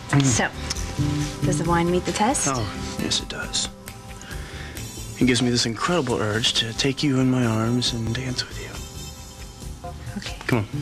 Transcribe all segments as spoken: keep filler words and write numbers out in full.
So, does the wine meet the test? Oh, yes it does. It gives me this incredible urge to take you in my arms and dance with you. Okay. Come on.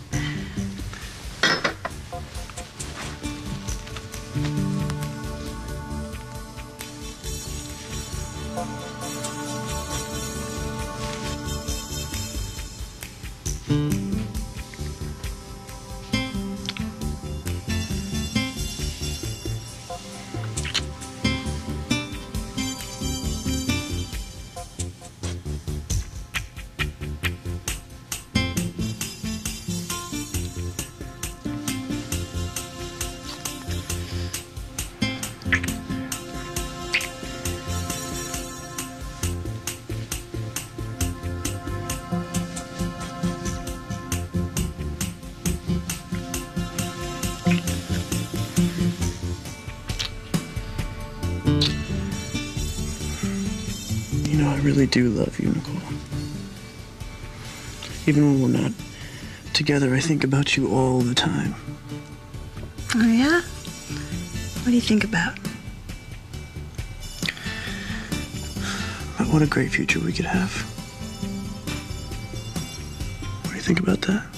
You know, I really do love you, Nicole. Even when we're not together, I think about you all the time. Oh, yeah? What do you think about? But what a great future we could have. What do you think about that?